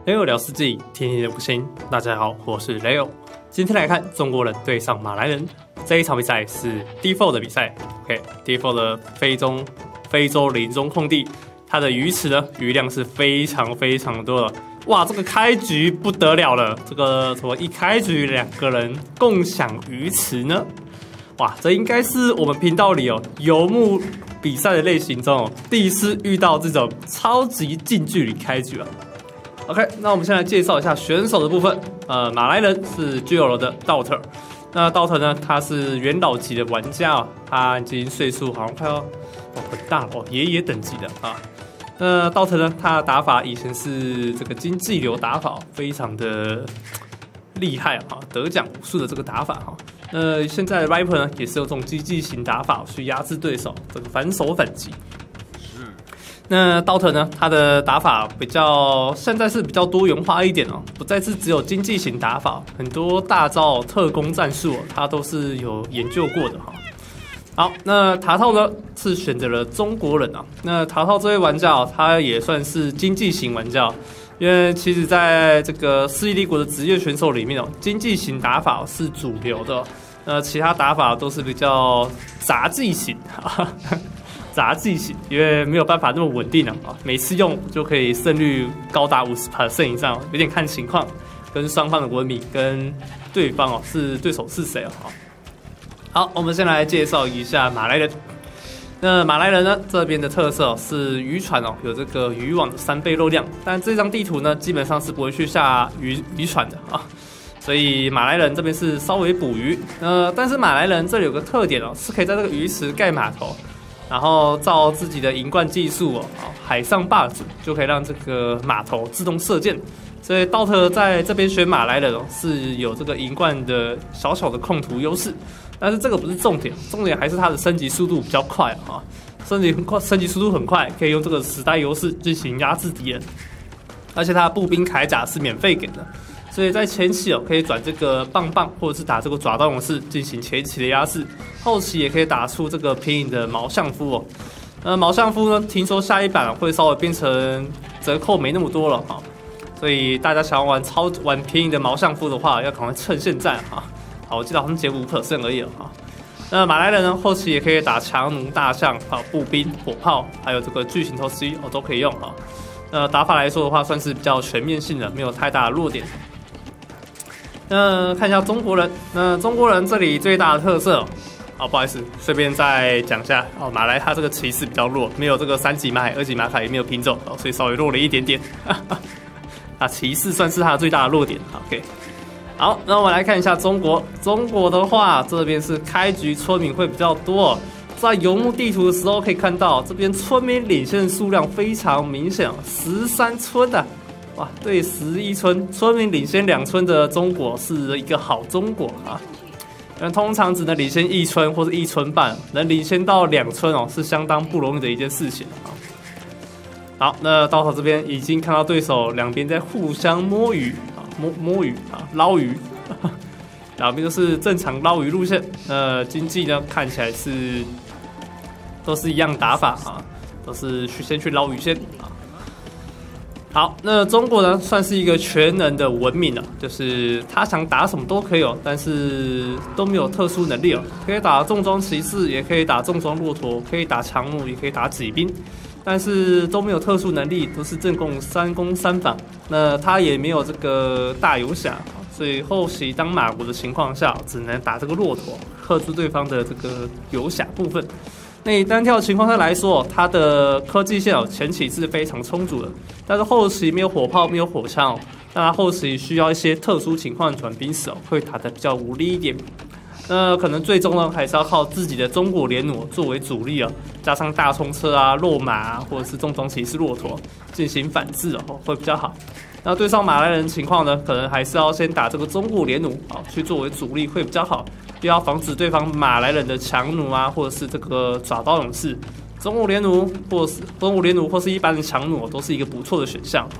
Leo 聊世纪，天天的不行。大家好，我是 Leo。今天来看中国人对上马来人这一场比赛是 D4 的比赛。OK，D4 的非洲林中空地，它的鱼池呢鱼量是非常多的。哇，这个开局不得了了，这个怎么一开局2个人共享鱼池呢？哇，这应该是我们频道里游牧比赛的类型中第一次遇到这种超级近距离开局啊。OK， 那我们先来介绍一下选手的部分。马来人是 GL 的 Daughter， 那 Daughter 呢，他是元老级的玩家他已经岁数好像快要很大了爷爷等级的啊。那 Daughter 呢，他的打法以前是这个经济流打法，非常的厉害啊，得奖无数的这个打法哈。现在的 Viper 呢，也是有这种经济型打法去压制对手，这个反手反击。那 Daughter 呢，他的打法现在是比较多元化一点不再是只有经济型打法，很多大招特攻战术他都是有研究过的哈。好，那塔套呢是选择了中国人那塔套这位玩家他也算是经济型玩家，因为其实在这个世纪帝国的职业选手里面经济型打法是主流的，其他打法都是比较杂技型杂技型，因为没有办法那么稳定每次用就可以胜率高达50% 以上，有点看情况，跟双方的文明跟对方对手是谁好，我们先来介绍一下马来人。那马来人呢，这边的特色是渔船有这个渔网的3倍肉量，但这张地图呢，基本上是不会去下渔船的所以马来人这边是稍微捕鱼，但是马来人这里有个特点是可以在这个鱼池盖码头，然后照自己的银冠技术海上霸主就可以让这个码头自动射箭。所以道特在这边选马来人是有这个银冠的小的控图优势，但是这个不是重点，重点还是它的升级速度比较快升级速度很快，可以用这个时代优势进行压制敌人，而且它的步兵铠甲是免费给的，所以在前期可以转这个棒或者是打这个爪刀勇士进行前期的压制，后期也可以打出这个平影的毛相夫毛相夫呢，听说下一版会稍微变成折扣没那么多了所以大家想要玩便宜的毛相夫的话，要赶快趁现在好，我记得好像减5% 而已那马来人呢，后期也可以打强弩、大象、步兵、火炮，还有这个巨型投石机都可以用打法来说的话，算是比较全面性的，没有太大的弱点。看一下中国人，那中国人这里最大的特色不好意思，顺便再讲一下马来他这个骑士比较弱，没有这个3级马海、2级马卡也没有品种所以稍微弱了一点点。骑士算是他的最大的弱点。OK， 好，那我们来看一下中国。中国的话，这边是开局村民会比较多在游牧地图的时候可以看到，这边村民领先的数量非常明显13村哇，对11村，村民领先2村的中国是一个好中国因为通常只能领先1村或者1村半，能领先到2村是相当不容易的一件事情好，那到头这边已经看到对手两边在互相摸鱼捞鱼，两边都是正常捞鱼路线。经济呢看起来都是一样打法都是先去捞鱼先好，那中国呢算是一个全能的文明就是他想打什么都可以但是都没有特殊能力可以打重装骑士，也可以打重装骆驼，可以打强弩，也可以打骑兵。但是都没有特殊能力，都是正攻3攻3防。那他也没有这个大游侠，所以后期当马国的情况下，只能打这个骆驼，克制对方的这个游侠部分。那以单挑的情况下来说，他的科技线前期是非常充足的，但是后期没有火炮，没有火枪那他后期需要一些特殊情况转兵时会打得比较无力一点。那可能最终呢，还是要靠自己的中国联弩作为主力加上大冲车肉马或者是重装骑士骆驼进行反制会比较好。那对上马来人情况呢，可能还是要先打这个中国联弩去作为主力会比较好，不要防止对方马来人的强弩或者是这个爪刀勇士。中国联弩或是一般的强弩都是一个不错的选项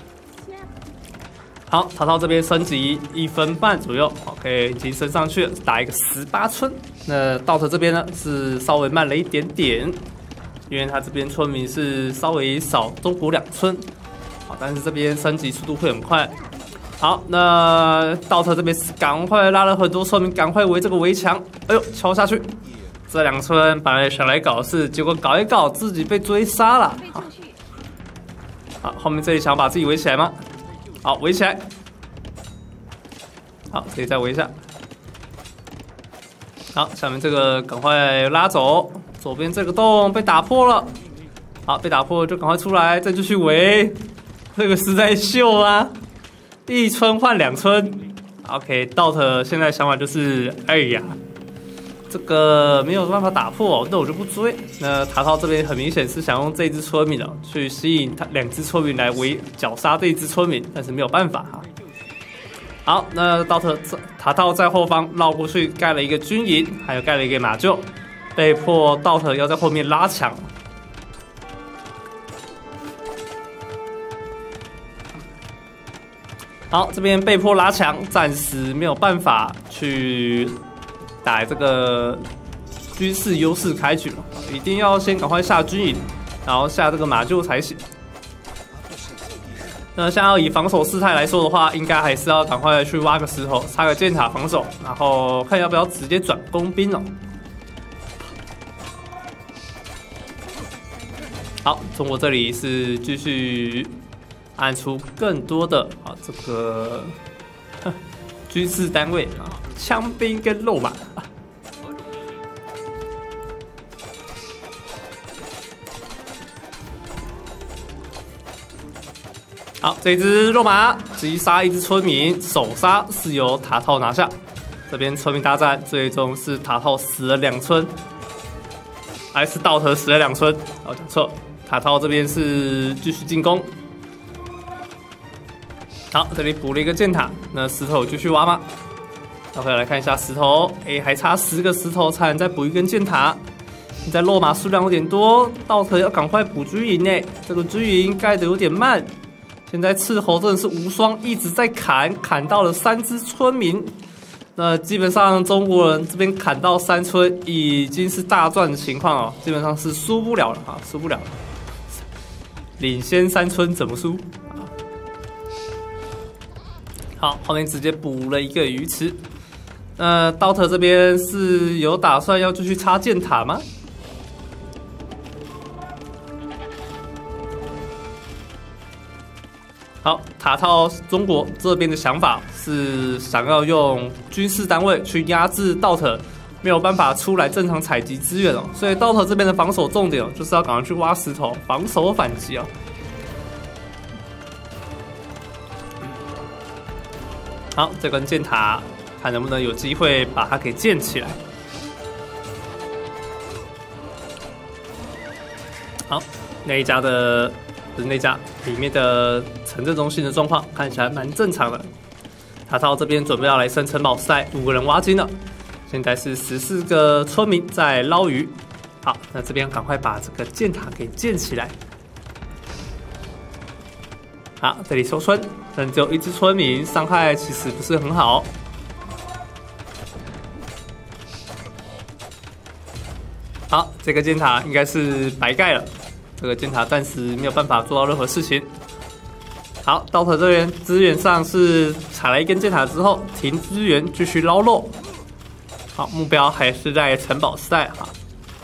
好，塔套这边升级1分半左右 ，OK， 已经升上去了，打一个18村。那道特这边呢是稍微慢了一点点，因为他这边村民是稍微少中国2村。 好，但是这边升级速度会很快。好，那道特这边是赶快拉了很多村民，赶快围这个围墙。哎呦，敲下去！这2村本来想来搞事，结果搞一搞自己被追杀了。好，后面这里想把自己围起来吗？好，围起来。好，这里再围一下。好，下面这个赶快拉走。左边这个洞被打破了。好，被打破就赶快出来，再继续围。这个是在秀啊！ 1村换2村 ，OK， 道特现在想法就是，哎呀，这个没有办法打破，那我就不追。那塔套这边很明显是想用这只村民去吸引他2只村民来绞杀这一只村民，但是没有办法哈。好，那道特塔套在后方绕过去盖了一个军营，还有盖了一个马厩，被迫道特要在后面拉墙。 好，这边被迫拉墙，暂时没有办法去打这个军事优势开局了，一定要先赶快下军营，然后下这个马厩才行。那像要以防守事态来说的话，应该还是要赶快去挖个石头，插个箭塔防守，然后看要不要直接转工兵哦。好，中国这里是继续。 按出更多的这个军事单位枪兵跟肉马。好，这只肉马击杀一只村民，首杀是由塔套拿下。这边村民大战最终是塔套死了2村，还是道特死了2村？哦，讲错，塔套这边是继续进攻。 好，这里补了一个箭塔，那石头继续挖吗？待会来看一下石头，还差10个石头才能再补一根箭塔。现在落马数量有点多，道特要赶快补军营呢。这个军营盖得有点慢，现在斥候真的是无双，一直在砍到了3只村民。那基本上中国人这边砍到3村已经是大赚的情况哦，基本上是输不了了啊，输不了了。领先3村怎么输？ 好，后面直接补了一个鱼池。道特这边是有打算要继续插箭塔吗？好，塔套中国这边的想法是想要用军事单位去压制道特，没有办法出来正常采集资源哦。所以道特这边的防守重点就是要赶快去挖石头，防守反击哦。 好，这根箭塔看能不能有机会把它给建起来。好，那一家的不是那家里面的城镇中心的状况看起来蛮正常的。塔套这边准备要来升城堡赛，5个人挖金了，现在是14个村民在捞鱼。好，那这边赶快把这个箭塔给建起来。 好，这里收村，但只有1只村民，伤害其实不是很好。好，这个箭塔应该是白盖了，这个箭塔暂时没有办法做到任何事情。好，道特这边资源上是踩了一根箭塔之后停资源，继续捞肉。好，目标还是在城堡时代哈。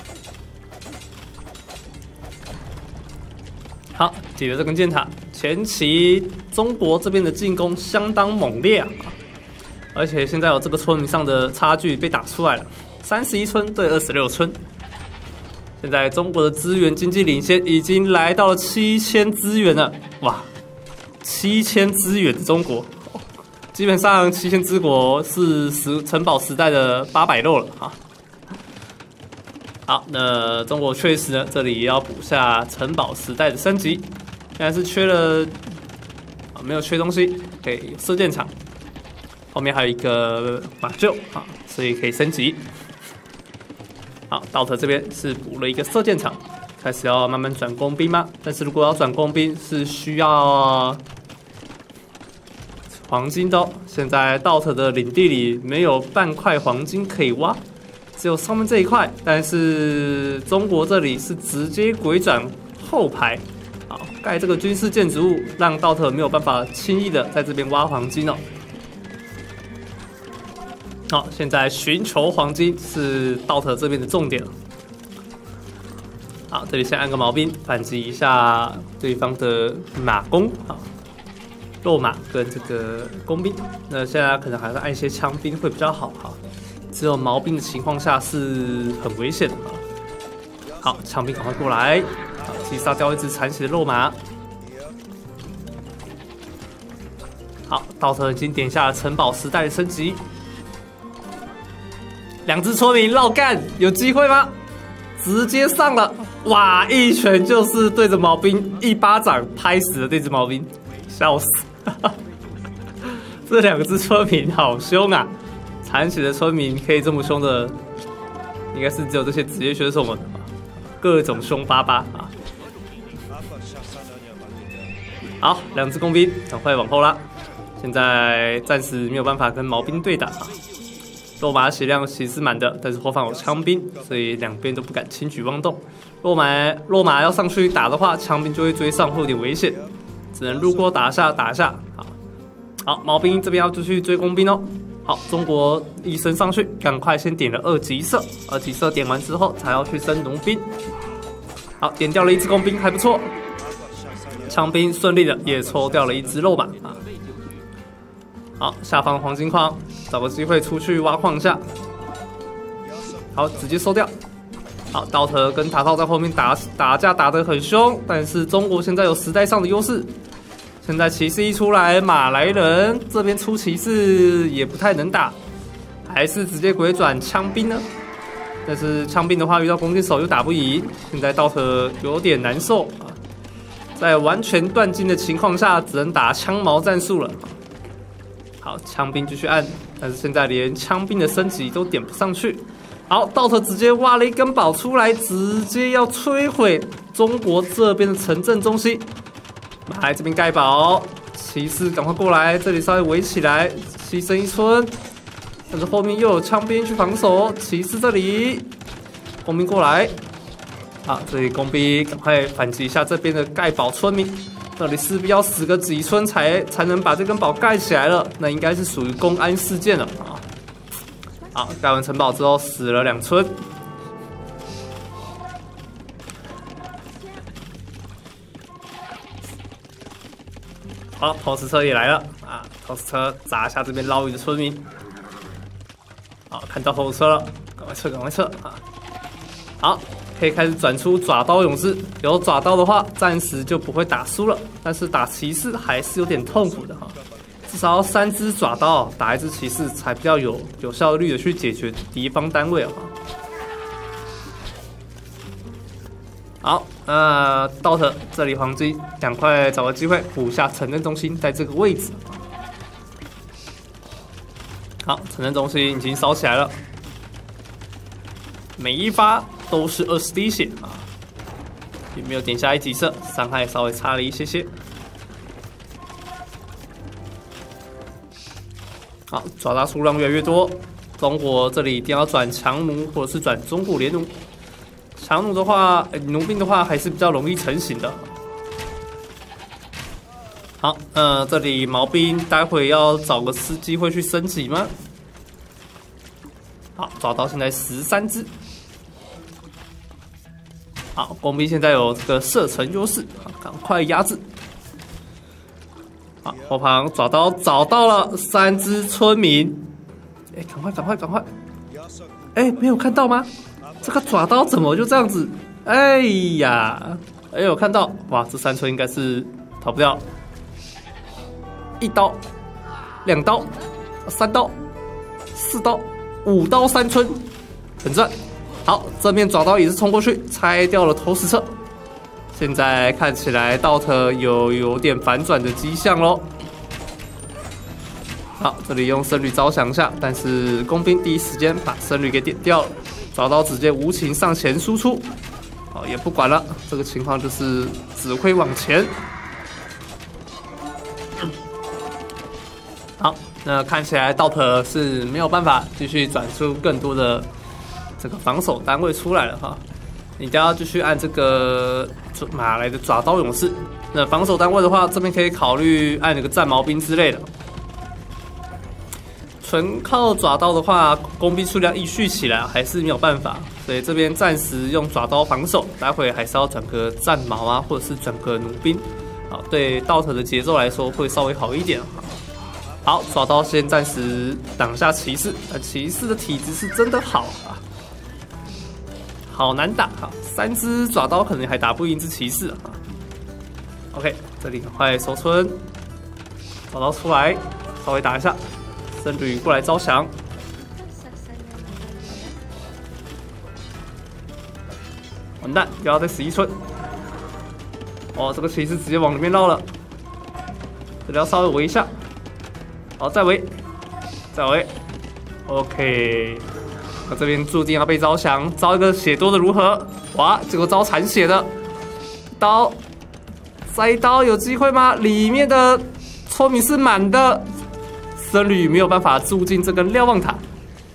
好，解决这根箭塔。前期中国这边的进攻相当猛烈啊，而且现在有这个村民上的差距被打出来了，31村对26村。现在中国的资源经济领先已经来到了7000资源了，哇，7000资源的中国，基本上7000之国是城堡时代的800肉了啊。 好，那中国确实呢，这里也要补下城堡时代的升级，现在是缺了没有缺东西，可以有射箭场，后面还有一个马厩啊，所以可以升级。好，道特这边是补了一个射箭场，开始要慢慢转工兵吗？但是如果要转工兵是需要黄金的哦，现在道特的领地里没有半块黄金可以挖。 只有上面这一块，但是中国这里是直接鬼转后排，好， 盖这个军事建筑物，让道特没有办法轻易的在这边挖黄金哦。好，现在寻求黄金是道特这边的重点了。好，这里先按个毛兵反击一下对方的马弓啊，肉马跟这个弓兵。那现在可能还是按一些枪兵会比较好哈。只有毛兵的情况下是很危险的啊。好，枪兵赶快过来，好，击杀掉一只残血的肉马。好，道特已经点下了城堡时代的升级。2只村民绕干，有机会吗？直接上了，哇！一拳就是对着毛兵一巴掌拍死了这只毛兵，笑死！这2只村民好凶啊！残血的村民可以这么凶的，应该是只有这些职业选手们吧？各种凶巴巴啊！好，2只工兵赶快往后拉，现在暂时没有办法跟毛兵对打啊。肉马血量其实满的，但是后方有枪兵，所以两边都不敢轻举妄动。肉马要上去打的话，枪兵就会追上，会有点危险，只能路过打一下。好，毛兵这边要继续追工兵哦。好，中国一升上去，赶快先点了2级射，2级射点完之后才要去升农兵。好，点掉了1只工兵，还不错。枪兵顺利的也抽掉了1只肉马啊。好，下方黄金矿，找个机会出去挖矿一下。好，直接收掉。好，道特跟塔套在后面打架打得很凶，但是中国现在有时代上的优势。现在骑士一出来，马来人这边出骑士也不太能打，还是直接鬼转枪兵呢？但是枪兵的话遇到弓箭手又打不赢，现在道特有点难受啊。在完全断金的情况下，只能打枪矛战术了。好，枪兵继续按，但是现在连枪兵的升级都点不上去。好，道特直接挖了一根宝出来，直接要摧毁中国这边的城镇中心。马来这边盖堡，骑士赶快过来，这里稍微围起来，牺牲1村。但是后面又有枪兵去防守，骑士这里，工兵过来。好，这里工兵赶快反击一下这边的盖堡村民。这里势必要死个几村才能把这根堡盖起来了，那应该是属于公安事件了啊。好，盖完城堡之后死了2村。好，投石车也来了啊！投石车砸一下这边捞鱼的村民。好，看到投石车了，赶快撤啊！好。可以开始转出爪刀勇士，有爪刀的话，暂时就不会打输了。但是打骑士还是有点痛苦的哈，至少要3只爪刀打1只骑士才比较有效率的去解决敌方单位啊。好，道特这里黄金，赶快找个机会补下城镇中心在这个位置。好，城镇中心已经烧起来了，每一发都是20滴血啊，也没有点下1级射，伤害稍微差了一些。好，爪大数量越来越多，中国这里一定要转强弩或者是转中古连弩。强弩的话，弩兵的话还是比较容易成型的。好，这里毛兵待会要找个机会去升级吗？好，抓到现在13只。好，工兵现在有这个射程优势，好，赶快压制。好，后方找到了3只村民，赶快！哎，没有看到吗？这个爪刀怎么就这样子？哎呀，有看到？哇，这3村应该是逃不掉。1刀、2刀、3刀、4刀、5刀3村，很赞。好，正面爪刀也是冲过去，拆掉了投石车。现在看起来道特有点反转的迹象咯。好，这里用僧侣招降一下，但是工兵第一时间把僧侣给点掉了，爪刀直接无情上前输出。好，也不管了，这个情况就是只会往前。好，那看起来道特是没有办法继续转出更多的这个防守单位出来了哈，你都要继续按这个马来的爪刀勇士那防守单位的话，这边可以考虑按那个战矛兵之类的。纯靠爪刀的话，工兵数量一续起来还是没有办法，所以这边暂时用爪刀防守，待会还是要转个战矛啊，或者是转个弩兵，好，对道特的节奏来说会稍微好一点。好，爪刀先暂时挡下骑士，骑士的体质是真的好啊，好难打啊，3只爪刀可能还打不赢这骑士啊。OK， 这里赶快守村，爪刀出来，稍微打一下。僧侣过来招降，完蛋，又要再死1村。哦，这个骑士直接往里面绕了，这里要稍微围一下。好，再围，再围。OK， 那这边注定要被招降，招一个血多的如何？哇，结果招残血的刀，再刀有机会吗？里面的村民是满的。僧侣没有办法住进这根瞭望塔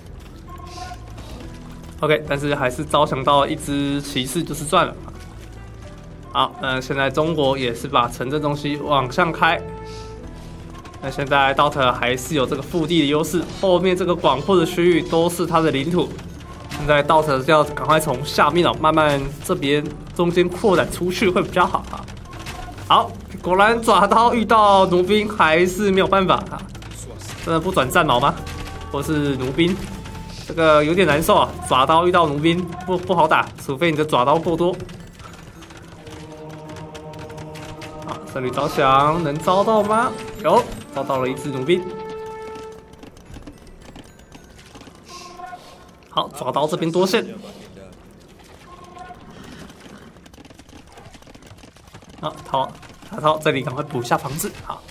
，OK， 但是还是招降到1只骑士就是赚了。好，那现在中国也是把城镇中心往上开。那现在道特还是有这个腹地的优势，后面这个广阔的区域都是他的领土。现在道特要赶快从下面慢慢这边中间扩展出去会比较好啊。好，果然爪刀遇到弩兵还是没有办法啊。真的不转战矛吗？或是弩兵？这个有点难受啊！爪刀遇到弩兵不好打，除非你的爪刀够多。好，僧侣招降能招到吗？有，招到了1只弩兵。好，爪刀这边多线。好，逃，这里赶快补一下防治。好。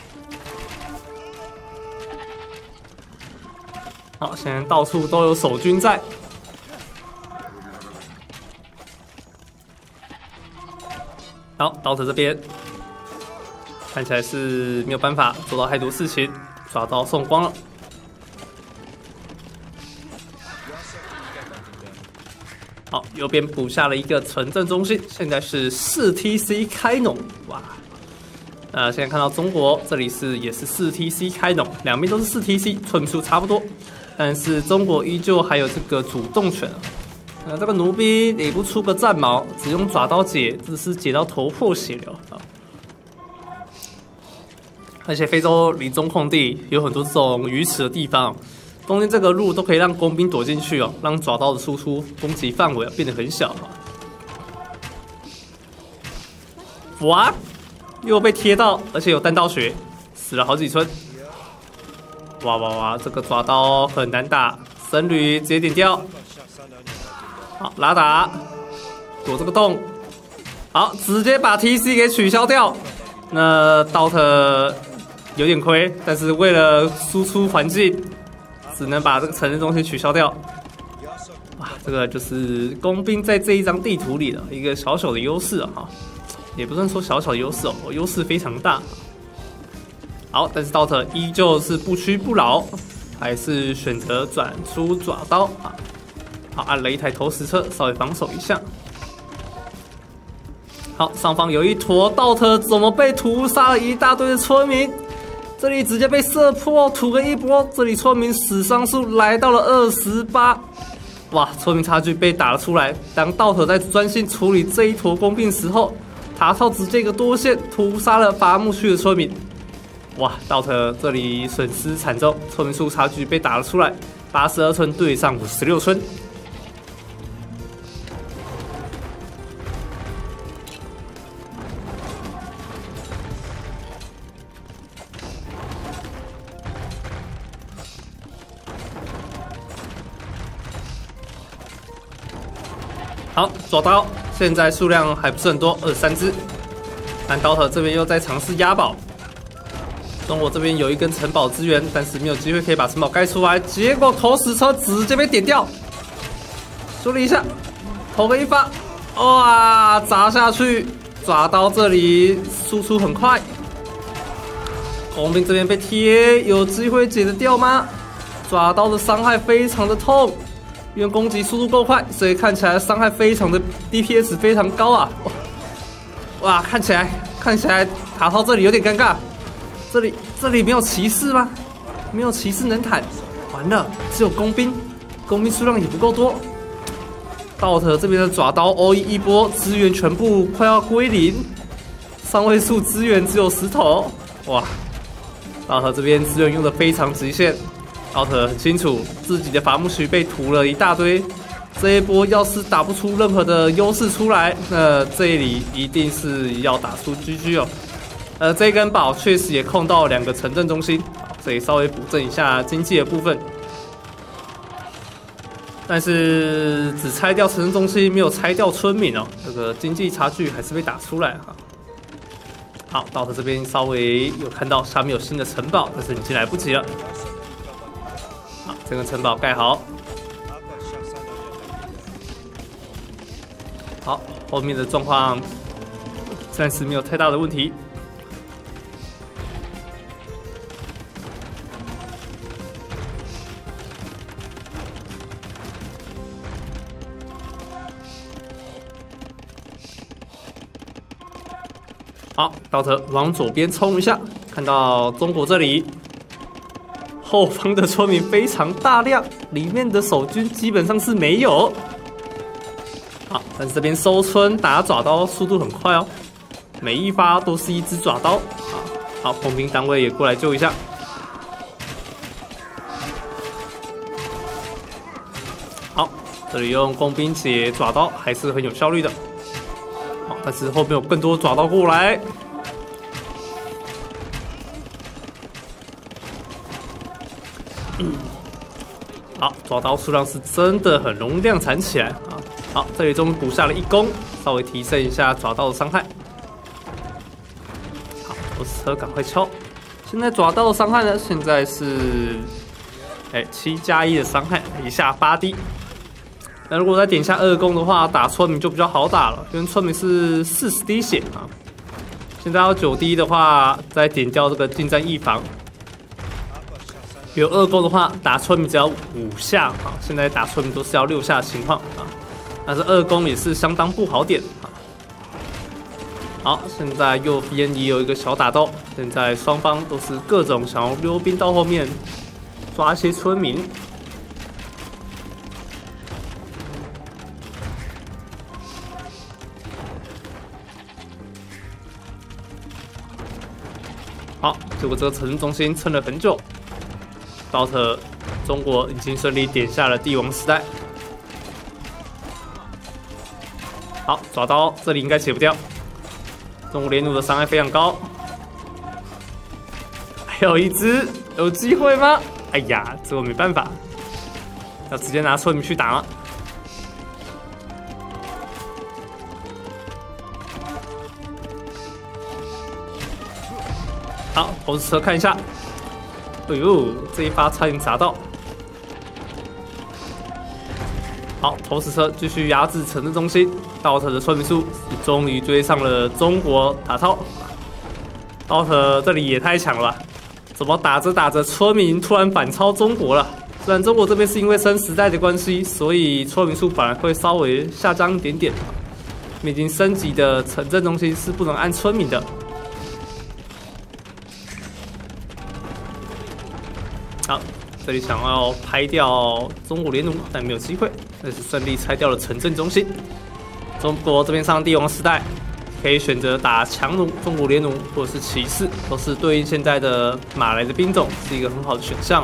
好，现在到处都有守军在。好，道特这边看起来是没有办法做到太多事情，爪刀送光了。好，右边补下了一个城镇中心，现在是4TC 开农，哇！现在看到中国这里也是4TC 开农，两边都是4TC，村民数差不多。但是中国依旧还有这个主动权这个弩兵也不出个战矛，只用爪刀解，只是解到头破血流啊！而且非洲林中空地有很多这种鱼池的地方，中间这个路都可以让工兵躲进去哦，让爪刀的输出攻击范围变得很小哇！又被贴到，而且有弹道学，死了好几村。哇！这个爪刀很难打，僧侣直接点掉。好，拉打，躲这个洞。好，直接把 TC 给取消掉。那道特有点亏，但是为了输出环境，只能把这个城镇中心取消掉。哇，这个就是工兵在这一张地图里的一个小小的优势啊，也不算说小小的优势哦，优势非常大。好，但是道特依旧是不屈不挠，还是选择转出爪刀啊。好，按了一台投石车，稍微防守一下。好，上方有一坨道特，怎么被屠杀了一大堆的村民？这里直接被射破，屠了一波。这里村民死伤数来到了28。哇，村民差距被打了出来。当道特在专心处理这一坨工兵时候，塔套直接一个多线屠杀了伐木区的村民。哇，道特这里损失惨重，村民数差距被打了出来，82村对上56村。好，爪刀现在数量还不是很多，23只。但道特这边又在尝试押宝。中国这边有一根城堡支援，但是没有机会可以把城堡盖出来。结果投石车直接被点掉，处理一下，投个一发，哇，砸下去！爪刀这里输出很快，工兵这边被贴，有机会解得掉吗？爪刀的伤害非常的痛，因为攻击速度够快，所以看起来伤害非常的 DPS 非常高啊！哇，看起来看起来塔套这里有点尴尬，这里没有骑士吗？没有骑士能坦，完了，只有工兵，工兵数量也不够多。道特这边的爪刀欧一波资源全部快要归零，3位数资源只有10头，哇！道特这边资源用的非常极限，道特很清楚自己的伐木须被屠了一大堆，这一波要是打不出任何的优势出来，那这里一定是要打出 GG 哦。这根宝确实也控到2个城镇中心。这里稍微补正一下经济的部分，但是只拆掉城镇中心，没有拆掉村民哦，这个经济差距还是被打出来哈。好，道特这边稍微有看到下面有新的城堡，但是已经来不及了。好，这个城堡盖好。好，后面的状况暂时没有太大的问题。好，道特往左边冲一下，看到中国这里后方的村民非常大量，里面的守军基本上是没有。好，但是这边收村打爪刀速度很快哦，每一发都是一只爪刀。好，工兵单位也过来救一下。好，这里用工兵解爪刀还是很有效率的。好，但是后面有更多爪刀过来。好，爪刀数量是真的很容易量产起来啊！好，这里终于补下了1攻，稍微提升一下爪刀的伤害。好，波斯车赶快敲。现在爪刀的伤害呢？现在是7+1的伤害，一下8滴。那如果再点一下2攻的话，打村民就比较好打了，因为村民是40滴血啊。现在要9滴的话，再点掉这个近战翼房。有2攻的话，打村民只要5下啊。现在打村民都是要6下的情况啊。但是2攻也是相当不好点啊。好，现在右边也有一个小打斗，现在双方都是各种想要溜兵到后面抓一些村民。好，结果这个城镇中心撑了很久。道特中国已经顺利点下了帝王时代。好，爪刀这里应该解不掉。中国连弩的伤害非常高。还有一只，有机会吗？哎呀，这个没办法，要直接拿村民去打吗？好，投石车看一下。哎呦，这一发差点砸到。好，投石车继续压制城镇中心，道特的村民数终于追上了中国塔套。道特这里也太强了吧！怎么打着打着村民突然反超中国了？虽然中国这边是因为升时代的关系，所以村民数反而会稍微下降一点点。已经升级的城镇中心是不能按村民的。好，这里想要拍掉中国连弩，但没有机会，但是顺利拆掉了城镇中心。中国这边上帝王时代，可以选择打强弩、中国连弩或者是骑士，都是对应现在的马来的兵种，是一个很好的选项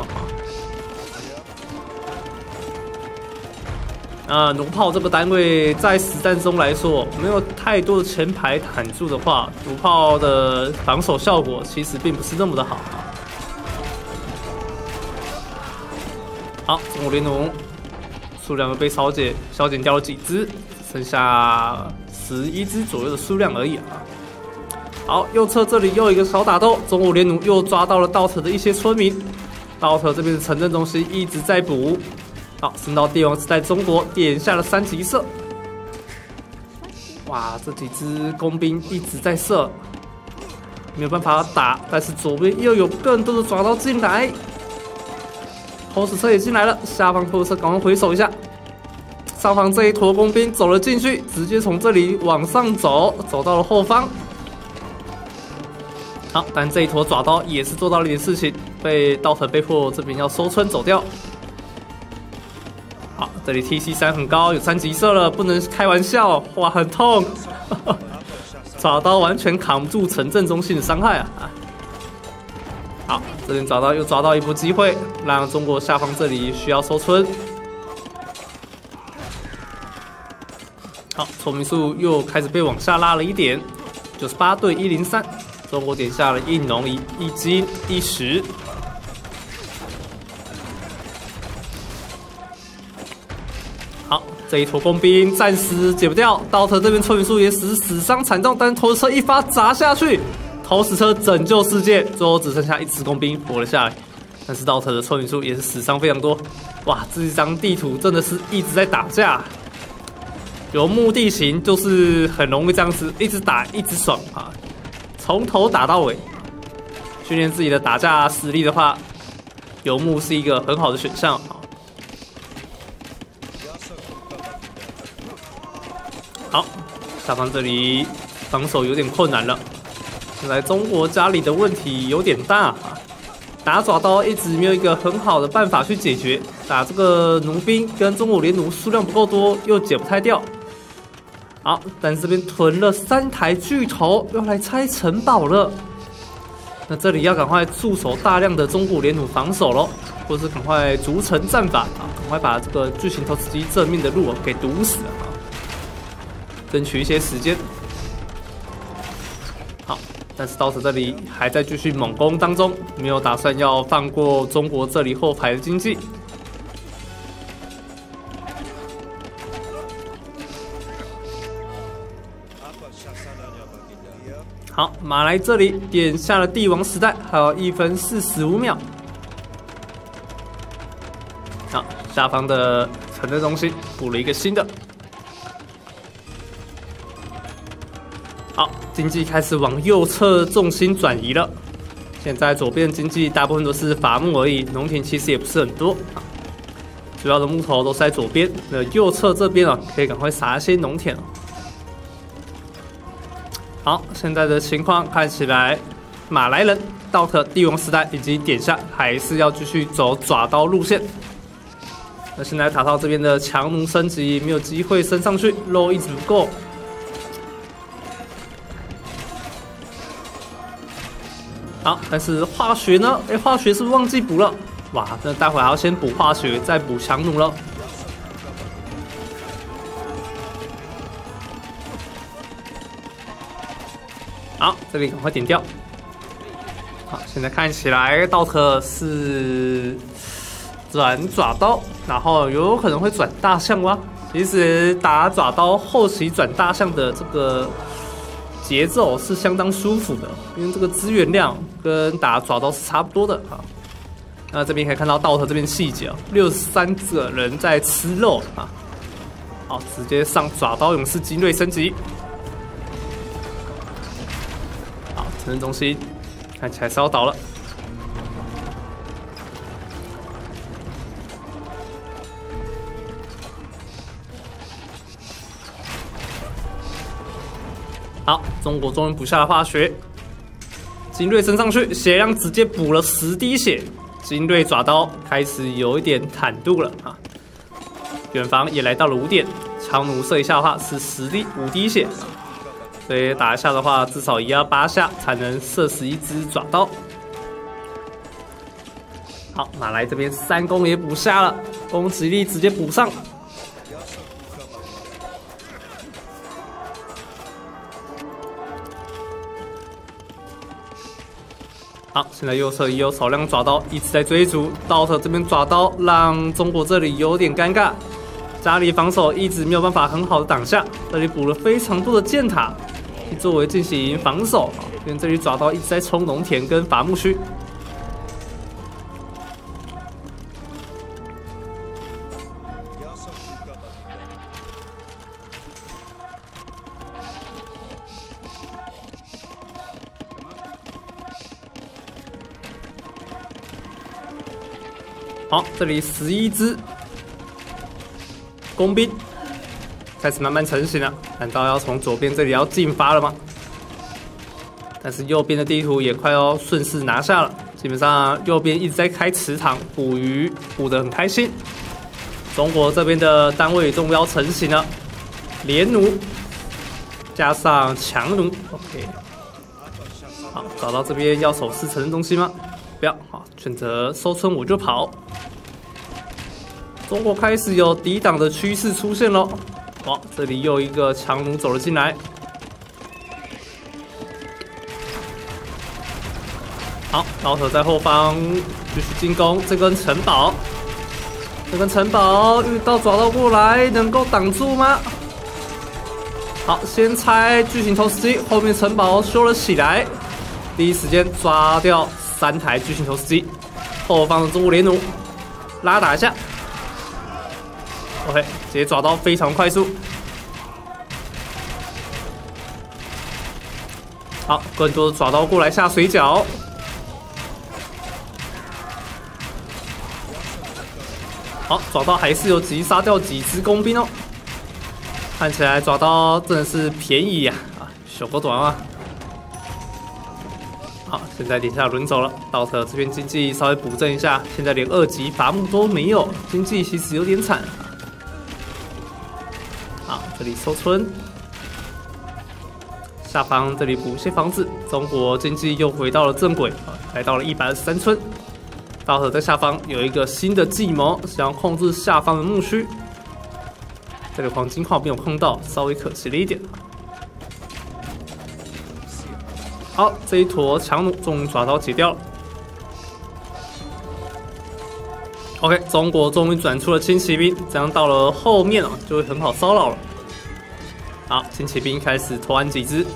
啊。弩炮这个单位在实战中来说，没有太多的前排坦住的话，弩炮的防守效果其实并不是那么的好。好，中国连弩数量又被削减掉了几只，剩下11只左右的数量而已啊。好，右侧这里又有一个小打斗，中国连弩又抓到了道特的一些村民，道特这边的城镇中心一直在补。好，升到帝王时代，中国点下了3级射。哇，这几只工兵一直在射，没有办法打，但是左边又有更多的爪刀进来。投石车也进来了，下方投石车赶快回手一下。上方这一坨工兵走了进去，直接从这里往上走，走到了后方。 好，但这一坨爪刀也是做到了一点事情，被道特被迫这边要收村走掉。好，这里 TC3很高，有3级射了，不能开玩笑，哇，很痛，爪刀完全扛不住城镇中心的伤害啊！好，这边又抓到一波机会，让中国下方这里需要收村。好，聪明数又开始被往下拉了一点，98对103，中国点下了一农1金1石。好，这一坨工兵暂时解不掉，道特这边聪明数也死伤惨重，但投石车一发砸下去，投石车拯救世界，最后只剩下1只工兵活了下来。但是道特的聪明数也是死伤非常多，哇，这张地图真的是一直在打架。游牧地形就是很容易这样子，一直打一直爽啊，从头打到尾。训练自己的打架实力的话，游牧是一个很好的选项啊。好，下方这里防守有点困难了。现在中国家里的问题有点大啊，打爪刀一直没有一个很好的办法去解决。打这个弩兵跟中国连弩数量不够多，又解不太掉。好，但这边囤了3台巨头，要来拆城堡了。那这里要赶快驻守大量的中国连弩防守咯，或是赶快逐城战法啊，赶快把这个巨型投石机正面的路给堵死啊，争取一些时间。好，但是道特这里还在继续猛攻当中，没有打算要放过中国这里后排的经济。好，马来这里点下了帝王时代，还有1分45秒。好，下方的城镇中心补了一个新的。好，经济开始往右侧重心转移了。现在左边经济大部分都是伐木而已，农田其实也不是很多。主要的木头都是在左边，那右侧这边啊，可以赶快撒一些农田了。好，现在的情况看起来，马来人、道特、帝王时代已经点下，还是要继续走爪刀路线。那现在塔套这边的强弩升级没有机会升上去，肉一直不够。好，但是化学呢？化学是不是忘记补了？哇，那待会还要先补化学，再补强弩了。好，这里赶快点掉。好，现在看起来道特是转爪刀，然后有可能会转大象吗？其实打爪刀后期转大象的这个节奏是相当舒服的，因为这个资源量跟打爪刀是差不多的啊。那这边可以看到道特这边细节啊，63个人在吃肉啊。好，直接上爪刀勇士精锐升级。好，城镇中心看起来是要倒了。好，中国终于补下了化学，精锐升上去，血量直接补了10滴血，精锐爪刀开始有一点坦度了啊。远防也来到了5点，强弩射一下的话是5滴血，所以打一下的话至少也要8下才能射死一只爪刀。好，马来这边3攻也补下了，攻击力直接补上。好，现在右侧也有少量爪刀一直在追逐，道特这边爪刀让中国这里有点尴尬，家里防守一直没有办法很好的挡下，这里补了非常多的箭塔，作为进行防守，因为这里爪刀一直在冲农田跟伐木区。好，这里11只工兵开始慢慢成型了，难道要从左边这里要进发了吗？ 但是右边的地图也快要顺势拿下了。基本上右边一直在开池塘捕鱼，捕得很开心。中国这边的单位目标成型了，连弩加上强弩 ，OK。好，找到这边要守4层的东西吗？不要，好，选择收村我就跑。中国开始有抵挡的趋势出现了。哇，这里又一个强弩走了进来。好，老头在后方继续进攻这根城堡。这根城堡遇到爪刀过来，能够挡住吗？好，先拆巨型投石机，后面城堡修了起来。第一时间抓掉3台巨型投石机，后方的中国连弩拉打一下。OK， 直接抓到非常快速。好，更多的爪刀过来下水饺。好，爪刀还是有击杀掉几只工兵哦。看起来爪刀真的是便宜呀！小狗短啊。好，现在点下轮走了，道特这边经济稍微补正一下，现在连2级伐木都没有，经济其实有点惨。好，这里收村，下方这里补一些房子，中国经济又回到了正轨，来到了123村。道特在下方有一个新的计谋，想要控制下方的牧区。这个黄金矿没有碰到，稍微可惜了一点。好，这一坨强弩终于抓到解掉了。OK， 中国终于转出了轻骑兵，这样到了后面啊就会很好骚扰了。好，轻骑兵开始投按几只。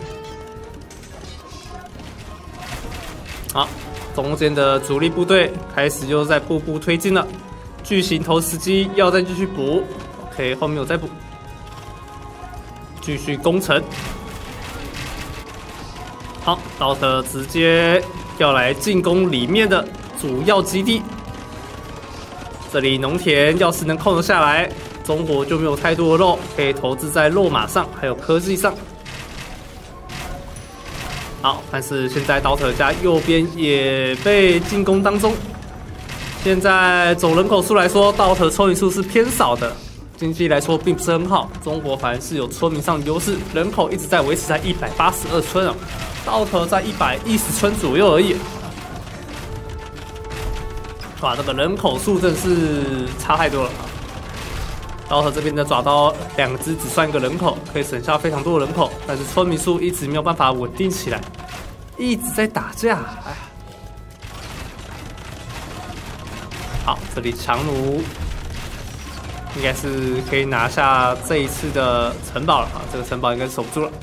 好，中间的主力部队开始又在步步推进了。巨型投石机要再继续补 ，OK， 后面有再补，继续攻城。好，道特直接要来进攻里面的主要基地。这里农田要是能控得下来，中国就没有太多的肉可以投资在肉马上，还有科技上。好，但是现在道特家右边也被进攻当中。现在总人口数来说，道特村民数是偏少的，经济来说并不是很好。中国反而是有村民上的优势，人口一直在维持在182村啊，道特在110村左右而已。哇，这个人口数真是差太多了啊！道特这边的爪刀2只只算1个人口，可以省下非常多的人口，但是村民数一直没有办法稳定起来，一直在打架。哎，好，这里强弩应该是可以拿下这一次的城堡了啊！这个城堡应该是守不住了。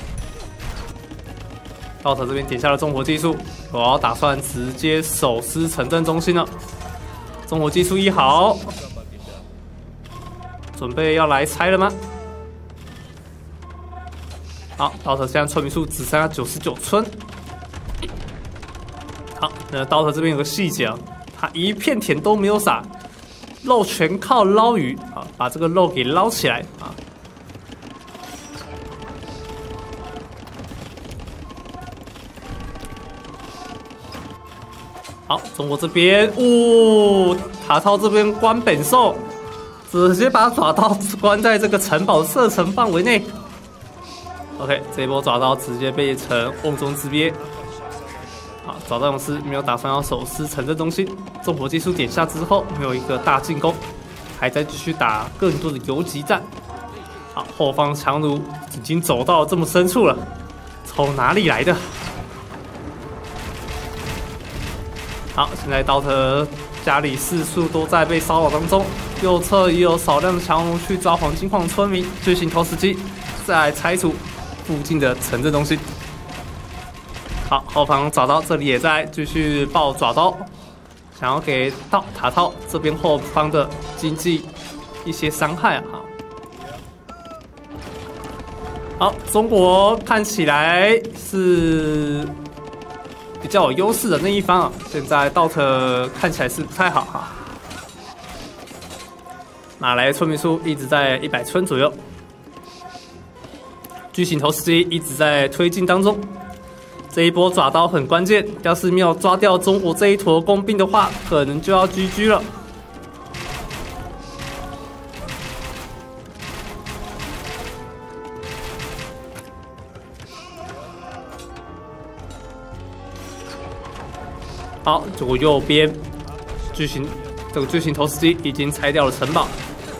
道特这边点下了纵火技术，我要打算直接手撕城镇中心了。纵火技术一好，准备要来拆了吗？好，道特现在村民数只剩下99村。好，那道特这边有个细节啊，他一片田都没有撒，肉全靠捞鱼啊，把这个肉给捞起来啊。好，中国这边，塔超这边关本兽，直接把爪刀关在这个城堡射程范围内。OK， 这一波爪刀直接变成瓮中之鳖。好，爪刀勇士没有打算要手撕城镇中心，纵火技术点下之后，没有一个大进攻，还在继续打更多的游击战。好，后方强弩已经走到这么深处了，从哪里来的？好，现在道特家里4处都在被骚扰当中，右侧也有少量的强弩去抓黄金矿村民，巨型投石机再拆除附近的城镇中心。好，后方爪刀这里也在继续爆爪刀，想要给塔套这边后方的经济一些伤害啊。好，中国看起来是比较有优势的那一方啊，现在道特看起来是不太好哈。马来村民数一直在100村左右，巨型投石机一直在推进当中。 这一波爪刀很关键，要是没有抓掉中国这一坨工兵的话，可能就要 GG 了。好，结果右边巨型投石机已经拆掉了城堡。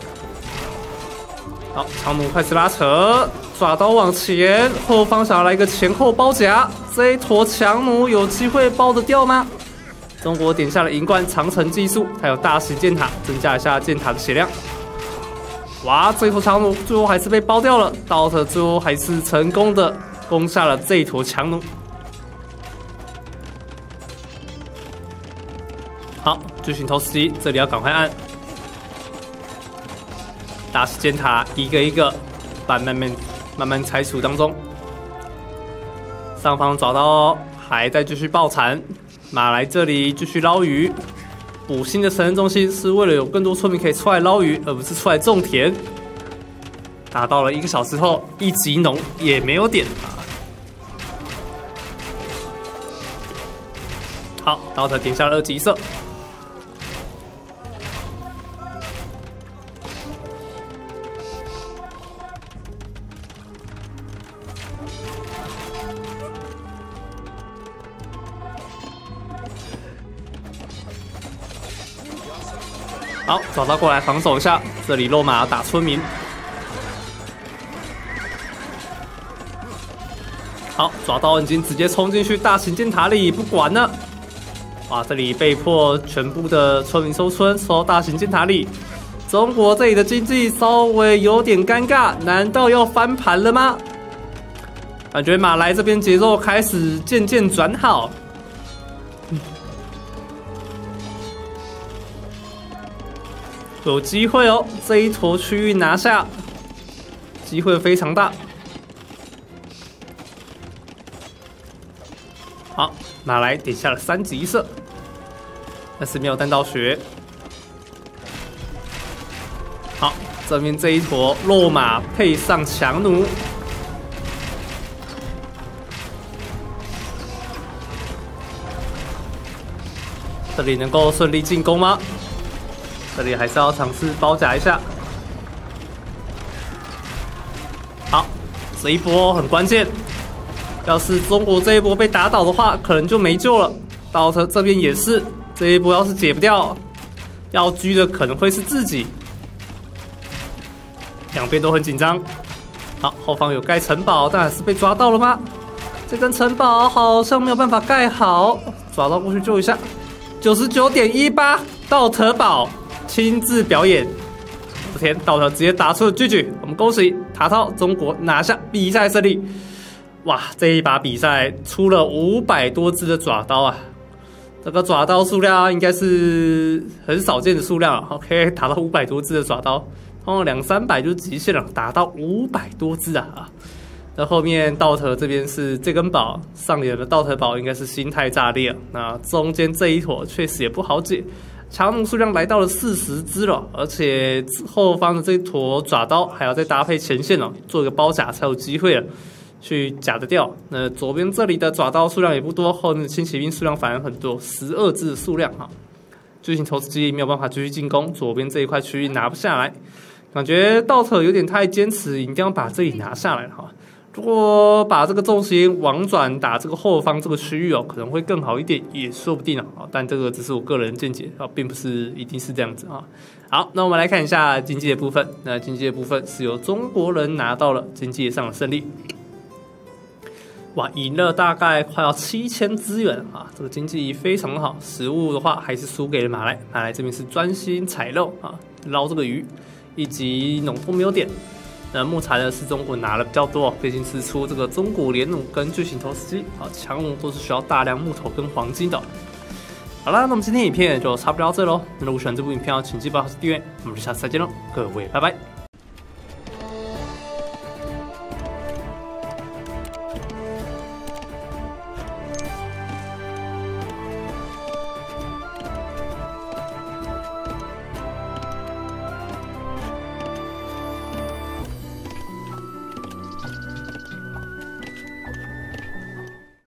好，强弩开始拉扯，爪刀往前，后方想要来一个前后包夹，这一坨强弩有机会包得掉吗？中国点下了银冠长城技术，还有大型箭塔，增加一下箭塔的血量。哇，这一坨强弩最后还是被包掉了，DOT最后还是成功的攻下了这一坨强弩。好，巨型投石机这里要赶快按，大型箭塔一个一个慢慢拆除当中。上方找到还在继续爆产，马来这里继续捞鱼。补新的城镇中心是为了有更多村民可以出来捞鱼，而不是出来种田。打到了1个小时后，一级农也没有点啊。好，DOT点下了2级色。好，找到过来防守一下，这里落马打村民。好，爪刀已经直接冲进去大型箭塔里，不管了。哇，这里被迫全部的村民收村，收到大型箭塔里。中国这里的经济稍微有点尴尬，难道要翻盘了吗？感觉马来这边节奏开始渐渐转好。有机会哦，这一坨区域拿下，机会非常大。好，马来点下了3级色，但是没有弹到血。好，这边这一坨落马配上强弩，这里能够顺利进攻吗？这里还是要尝试包夹一下。好，这一波很关键，要是中国这一波被打倒的话，可能就没救了。DOT这边也是，这一波要是解不掉，要狙的可能会是自己。两边都很紧张。好，后方有盖城堡，但还是被抓到了吗？这根城堡好像没有办法盖好，抓到过去救一下。99.18 DOT堡。亲自表演，我的天，DOT直接打出了GG，我们恭喜塔套中国拿下比赛胜利。哇，这一把比赛出了500多只的爪刀啊！这个爪刀数量应该是很少见的数量了。OK， 打到500多只的爪刀，通常200-300就是极限了，打到500多只啊！那后面DOT这边是这根宝上演的DOT宝，应该是心态炸裂了。那中间这一坨确实也不好解。强弩数量来到了40只了，而且后方的这一坨爪刀还要再搭配前线哦，做一个包夹才有机会了去夹得掉。那左边这里的爪刀数量也不多，后面的轻骑兵数量反而很多，12只的数量哈。巨型投石机没有办法继续进攻，左边这一块区域拿不下来，感觉DOT有点太坚持，一定要把这里拿下来了哈。如果把这个重心往转打这个后方这个区域哦，可能会更好一点，也说不定啊。但这个只是我个人见解啊，并不是一定是这样子啊。好，那我们来看一下经济的部分。那经济的部分是由中国人拿到了经济上的胜利。哇，赢了大概快要7000资源啊，这个经济非常好。食物的话还是输给了马来，马来这边是专心采肉啊，捞这个鱼，以及农都没有点。那木材呢是中国拿的比较多，毕竟是出这个中古连弩跟巨型投石机啊，强弩都是需要大量木头跟黄金的。好啦，那我们今天影片就差不多到这喽。那如果喜欢这部影片，请记得订阅。我们就下次再见喽，各位拜拜。